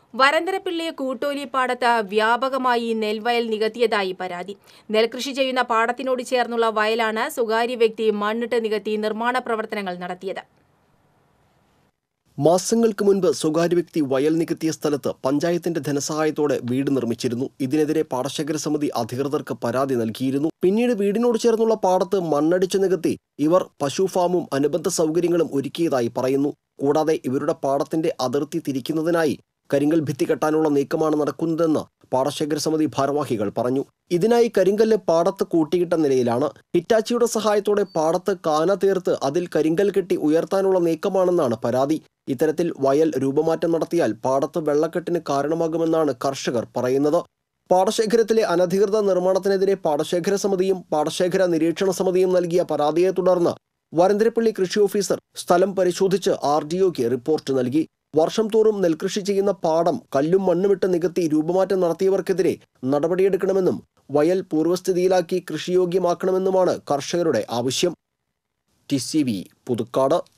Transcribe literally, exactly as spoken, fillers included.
വരന്തരപ്പിള്ളി കൂട്ടോലിപ്പാടത്ത് വ്യാപകമായി നെൽവയൽ നികത്തിയതായി പരാതി. നെൽകൃഷി ചെയ്യുന്ന പാടത്തിനോട് ചേർന്നുള്ള വയലാണ് സ്വകാര്യ വ്യക്തി മണ്ണിട്ട് നികത്തി നിർമ്മാണ പ്രവർത്തനങ്ങൾ നടത്തിയത്. മാസങ്ങൾക്ക് മുൻപ് സ്വകാര്യ വ്യക്തി വയൽ നികത്തിയ സ്ഥലത്ത് പഞ്ചായത്തിന്റെ ധനസഹായത്തോടെ വീട് നിർമ്മിച്ചിരുന്നു. ഇതിനെതിരെ പാടശേഖര സമിതി അധികൃതർക്ക് പരാതി നൽകിയിരുന്നു. പിന്നീട് വീടിനോട് ചേർന്നുള്ള പാടത്ത് മണ്ണടിച്ചു നികത്തി ഇവർ പശു ഫാമും അനുബന്ധ സൗകര്യങ്ങളും ഒരുക്കിയതായി പറയുന്നു. കൂടാതെ ഇവരുടെ പാടത്തിന്റെ അതിർത്തി തിരിക്കുന്നതിനായി കരിങ്കൽ ഭിത്തി കെട്ടാനുള്ള നീക്കമാണ് നടക്കുന്നതെന്ന് പാടശേഖര സമിതി ഭാരവാഹികൾ പറഞ്ഞു. ഇതിനായി കരിങ്കല്ല് പാടത്ത് കൂട്ടിയിട്ട നിലയിലാണ്. ഹിറ്റാച്ചിയുടെ സഹായത്തോടെ പാടത്ത് കാന തീർത്ത് അതിൽ കരിങ്കൽ കെട്ടി ഉയർത്താനുള്ള നീക്കമാണെന്നാണ് പരാതി. ഇത്തരത്തിൽ വയൽ രൂപമാറ്റം നടത്തിയാൽ പാടത്ത് വെള്ളക്കെട്ടിന് കാരണമാകുമെന്നാണ് കർഷകർ പറയുന്നത്. പാടശേഖരത്തിലെ അനധികൃത നിർമ്മാണത്തിനെതിരെ പാടശേഖര സമിതിയും പാടശേഖര നിരീക്ഷണ സമിതിയും നൽകിയ പരാതിയെ തുടർന്ന് വരന്തരപ്പിള്ളി കൃഷി ഓഫീസർ സ്ഥലം പരിശോധിച്ച് ആർ ഡി ഒക്ക് റിപ്പോർട്ട് നൽകി. വർഷം തോറും നെൽകൃഷി ചെയ്യുന്ന പാടം കല്ലും മണ്ണുമിട്ട് നികത്തി രൂപമാറ്റം നടത്തിയവർക്കെതിരെ നടപടിയെടുക്കണമെന്നും വയൽ പൂർവ്വസ്ഥിതിയിലാക്കി കൃഷിയോഗ്യമാക്കണമെന്നുമാണ് കർഷകരുടെ ആവശ്യം. T C V Puthukkad.